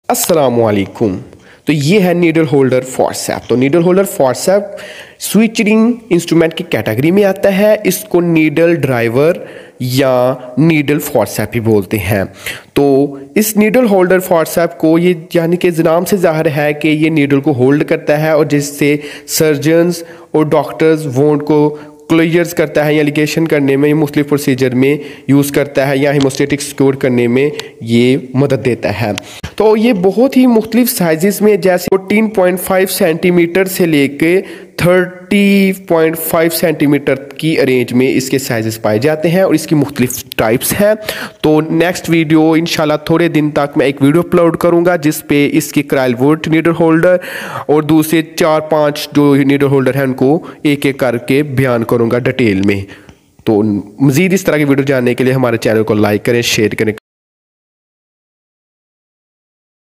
अस्सलामुअलैकुम। तो ये है नीडल होल्डर फॉर्सेप। तो needle holder forcep suturing instrument की कैटेगरी में आता है। इसको नीडल ड्राइवर या नीडल फॉर्सेप भी बोलते हैं। तो इस नीडल होल्डर फॉर्सेप को ये यानी कि नाम से ज़ाहिर है कि ये नीडल को होल्ड करता है और जिससे सर्जन्स और डॉक्टर्स वोंड को क्लोजर्स करता है या लिगेशन करने में, मुख्तलिफ प्रोसीजर में यूज़ करता है या हीमोस्टेटिक सिक्योर करने में ये मदद देता है। तो ये बहुत ही मुख्तलिफ साइज़ में, जैसे 14.5 सेंटीमीटर से लेके 30.5 सेंटीमीटर की रेंज में इसके साइजेस पाए जाते हैं और इसकी मुख्तलिफ टाइप्स हैं। तो नेक्स्ट वीडियो इंशाल्लाह थोड़े दिन तक मैं एक वीडियो अपलोड करूंगा जिस पे इसकी क्राइलवुड नीडल होल्डर और दूसरे 4-5 जो नीडल होल्डर हैं उनको एक एक करके बयान करूंगा डिटेल में। तो मज़ीद इस तरह की वीडियो जानने के लिए हमारे चैनल को लाइक करें, शेयर करें।